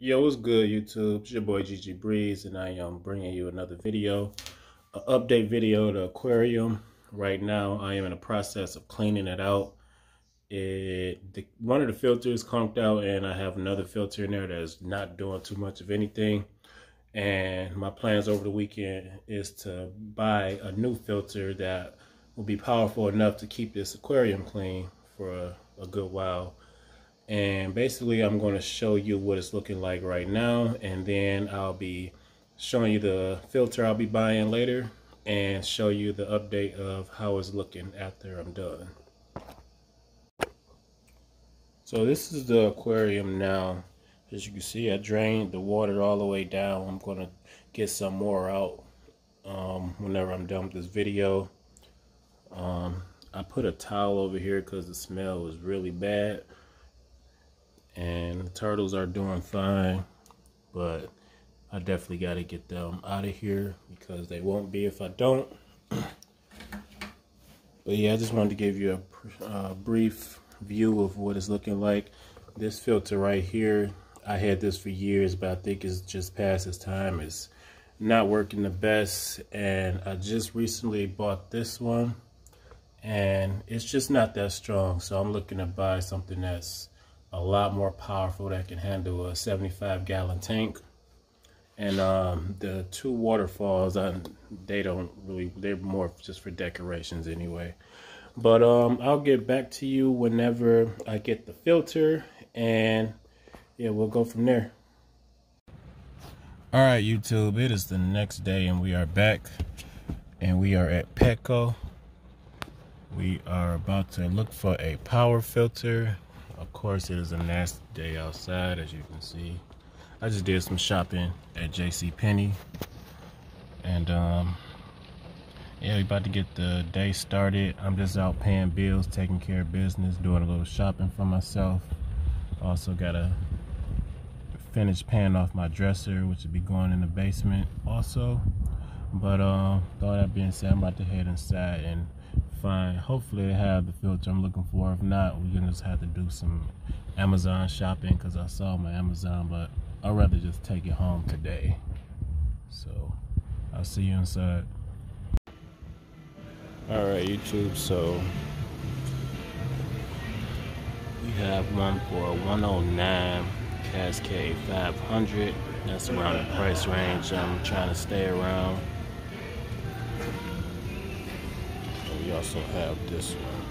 Yo, what's good, YouTube? It's your boy GG Breeze, and I am bringing you another video, an update video of the aquarium. Right now, I am in the process of cleaning it out. One of the filters conked out, and I have another filter in there that's not doing too much of anything. And my plans over the weekend is to buy a new filter that will be powerful enough to keep this aquarium clean for a good while. And basically I'm going to show you what it's looking like right now, and then I'll be showing you the filter I'll be buying later and show you the update of how it's looking after I'm done. So this is the aquarium now. As you can see, I drained the water all the way down. I'm going to get some more out whenever I'm done with this video. I put a towel over here because the smell was really bad. And the turtles are doing fine, but I definitely got to get them out of here because they won't be if I don't. But yeah, I just wanted to give you a brief view of what it's looking like. This filter right here, I had this for years, but I think it's just past its time. It's not working the best, and I just recently bought this one, and it's just not that strong. So I'm looking to buy something that's a lot more powerful that can handle a 75-gallon tank. And the two waterfalls, they're more just for decorations anyway. But I'll get back to you whenever I get the filter, and yeah, we'll go from there. All right, YouTube, it is the next day and we are back, and we are at Petco. We are about to look for a power filter. Of course, it is a nasty day outside, as you can see. I just did some shopping at JCPenney. And, yeah, we about to get the day started. I'm just out paying bills, taking care of business, doing a little shopping for myself. Also got to finish paying off my dresser, which will be going in the basement also. But, all that being said, I'm about to head inside and hopefully they have the filter I'm looking for. If not, we're gonna just have to do some Amazon shopping because I saw my Amazon, but I'd rather just take it home today. So I'll see you inside. All right, YouTube, so we have one for 109 Cascade 500. That's around the price range I'm trying to stay around. We also have this one.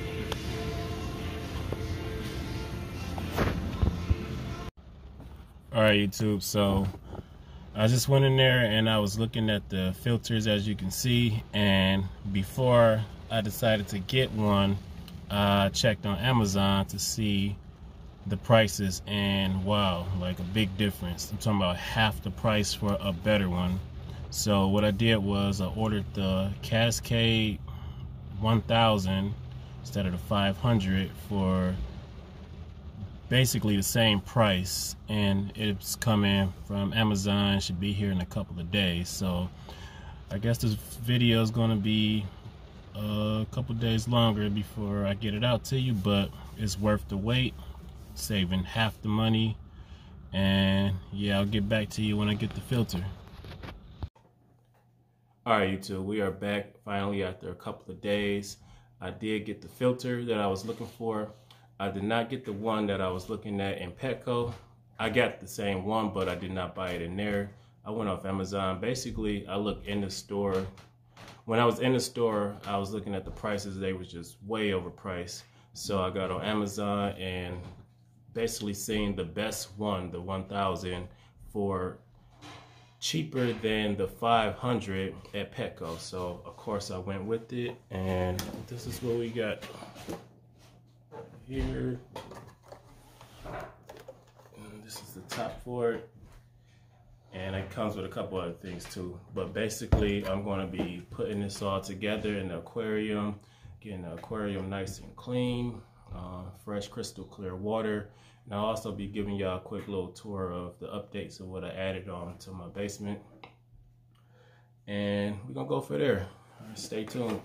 Alright, YouTube, so I just went in there and I was looking at the filters, as you can see, and before I decided to get one, I checked on Amazon to see the prices, and wow, like a big difference. I'm talking about half the price for a better one. So what I did was I ordered the Cascade 1000 instead of the 500 for basically the same price, and it's coming from Amazon. Should be here in a couple of days. So I guess this video is going to be a couple days longer before I get it out to you, but it's worth the wait, saving half the money. And yeah, I'll get back to you when I get the filter. All right, YouTube, we are back finally after a couple of days. I did get the filter that I was looking for. I did not get the one that I was looking at in Petco. I got the same one, but I did not buy it in there. I went off Amazon. Basically, I looked in the store. When I was in the store, I was looking at the prices. They were just way overpriced. So I got on Amazon and basically seen the best one, the 1000, for cheaper than the 500 at Petco. So of course I went with it, and this is what we got here. And this is the top for it, and it comes with a couple other things too. But basically I'm going to be putting this all together in the aquarium, getting the aquarium nice and clean, fresh crystal clear water. And I'll also be giving y'all a quick little tour of the updates of what I added on to my basement. And we're gonna go for there. Stay tuned.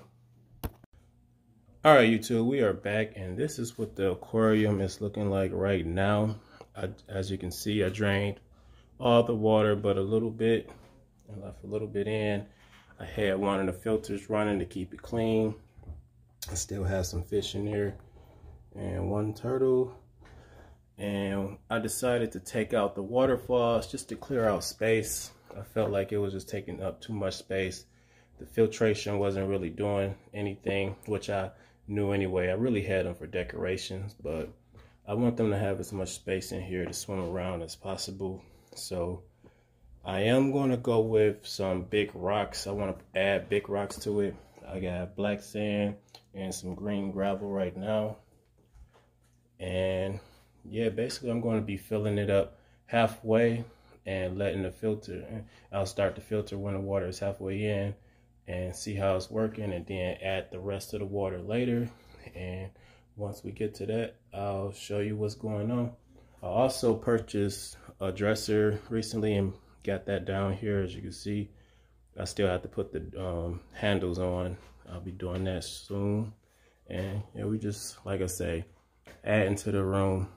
All right, YouTube, we are back, and this is what the aquarium is looking like right now. As you can see, I drained all the water but a little bit. I left a little bit in. I had one of the filters running to keep it clean. I still have some fish in there and one turtle. And I decided to take out the waterfalls just to clear out space. I felt like it was just taking up too much space. The filtration wasn't really doing anything, which I knew anyway. I really had them for decorations, but I want them to have as much space in here to swim around as possible. So I am going to go with some big rocks. I want to add big rocks to it. I got black sand and some green gravel right now. And yeah, basically I'm going to be filling it up halfway and letting the filter, I'll start the filter when the water is halfway in and see how it's working, and then add the rest of the water later. And once we get to that, I'll show you what's going on. I also purchased a dresser recently and got that down here. As you can see, I still have to put the handles on. I'll be doing that soon. And yeah, we just, like I say, adding to the room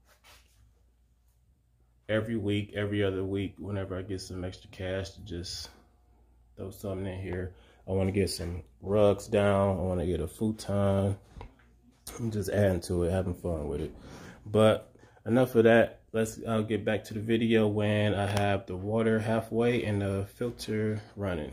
every week, every other week, whenever I get some extra cash to just throw something in here. I want to get some rugs down. I want to get a futon. I'm just adding to it, having fun with it. But enough of that. I'll get back to the video when I have the water halfway and the filter running.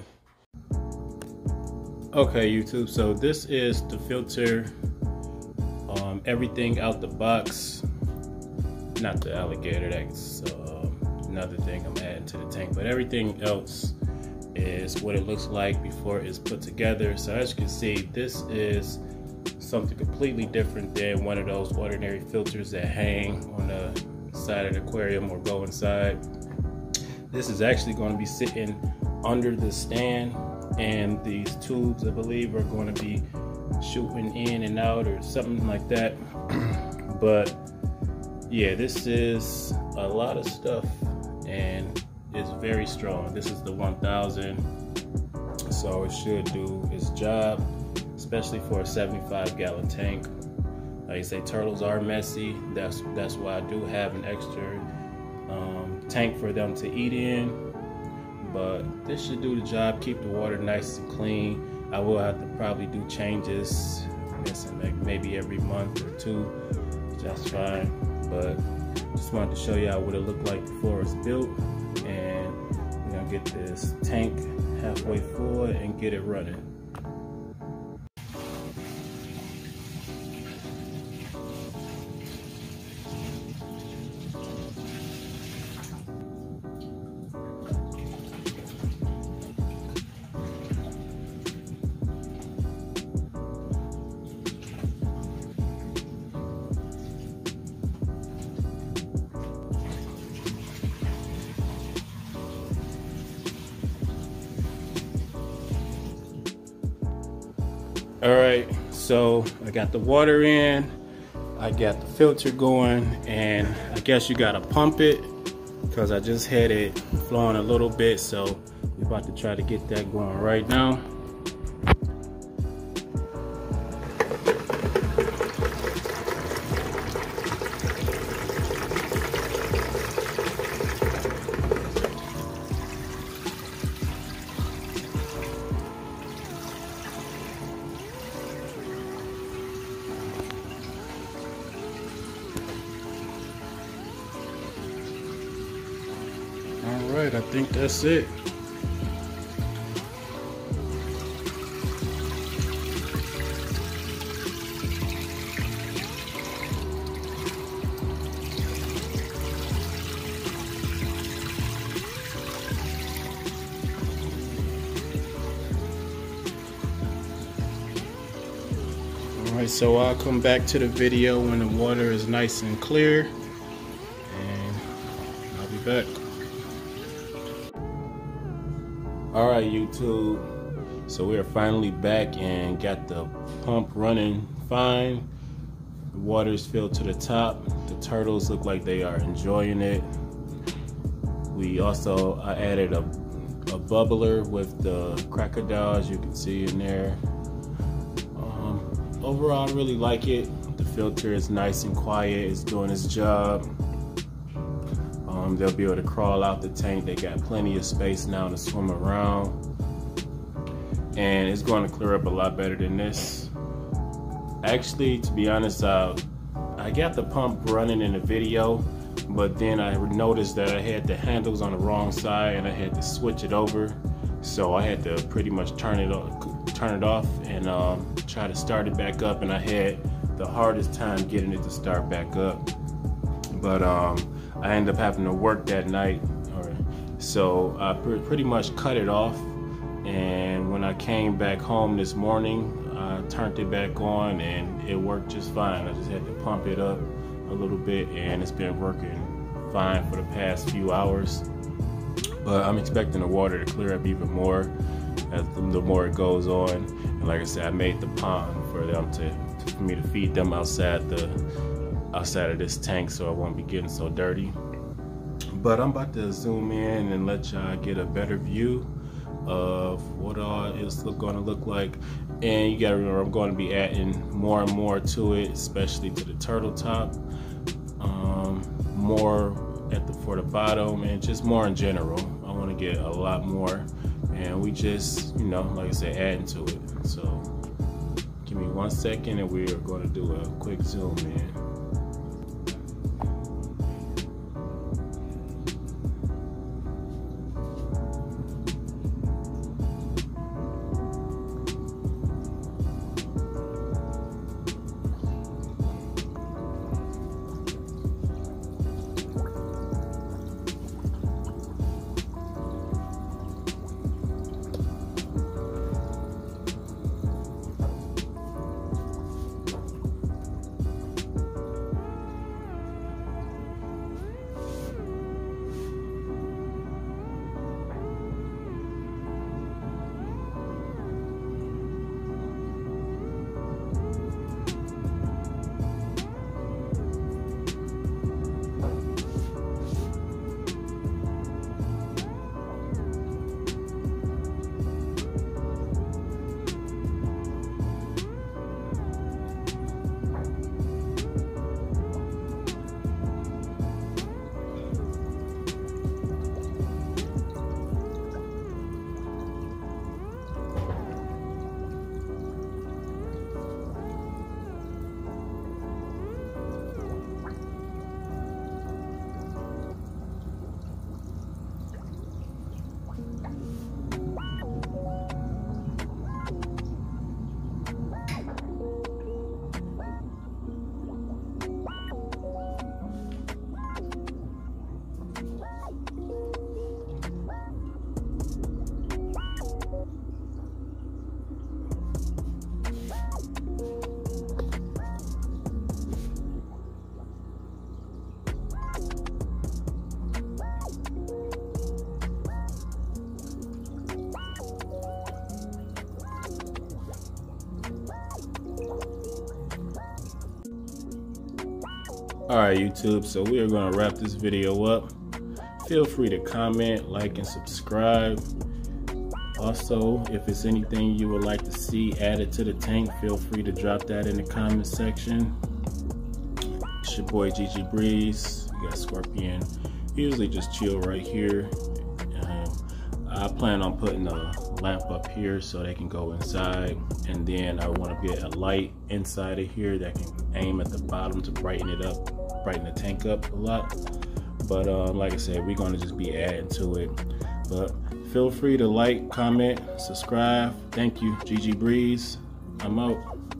Okay, YouTube, so this is the filter. Everything out the box. Not the alligator, that's another thing I'm adding to the tank, but everything else is what it looks like before it's put together. So as you can see, this is something completely different than one of those ordinary filters that hang on the side of the aquarium or go inside. This is actually going to be sitting under the stand, and these tubes, I believe, are going to be shooting in and out or something like that. But yeah, this is a lot of stuff and it's very strong. This is the 1000, so it should do its job, especially for a 75-gallon tank. Like I say, turtles are messy. That's why I do have an extra tank for them to eat in. But this should do the job, keep the water nice and clean. I will have to probably do changes, maybe every month or two. That's fine. But just wanted to show y'all what it looked like before it's built. And we're gonna get this tank halfway full and get it running. All right, so I got the water in, I got the filter going, and I guess you gotta pump it because I just had it flowing a little bit, so we're about to try to get that going right now. All right, I think that's it. All right, so I'll come back to the video when the water is nice and clear, and I'll be back. All right, YouTube, so we are finally back and got the pump running fine. The water is filled to the top. The turtles look like they are enjoying it. I added a bubbler with the crocodiles, you can see in there. Overall, I really like it. The filter is nice and quiet, it's doing its job. They'll be able to crawl out the tank. They got plenty of space now to swim around, and it's going to clear up a lot better than this. Actually, to be honest, I got the pump running in the video, but then I noticed that I had the handles on the wrong side and I had to switch it over. So I had to pretty much turn it off and try to start it back up, and I had the hardest time getting it to start back up. But I ended up having to work that night, so I pretty much cut it off. And when I came back home this morning, I turned it back on and it worked just fine. I just had to pump it up a little bit, and it's been working fine for the past few hours. But I'm expecting the water to clear up even more as the more it goes on. And like I said, I made the pond for them for me to feed them outside of this tank, so I won't be getting so dirty. But I'm about to zoom in and let y'all get a better view of what all it's going to look like. And you gotta remember, I'm going to be adding more and more to it, especially to the turtle top, more for the bottom, and just more in general. I want to get a lot more, and we just, you know, like I said, adding to it. So give me 1 second and we are going to do a quick zoom in. Alright YouTube, so we are going to wrap this video up. Feel free to comment, like, and subscribe. Also, if it's anything you would like to see added to the tank, feel free to drop that in the comment section. It's your boy GG Breeze. You got Scorpion. Usually just chill right here. I plan on putting a lamp up here so they can go inside, and then I want to get a light inside of here that can aim at the bottom to brighten it up, brighten the tank up a lot. But like I said, we're going to just be adding to it. But feel free to like, comment, subscribe. Thank you, GG Breeze. I'm out.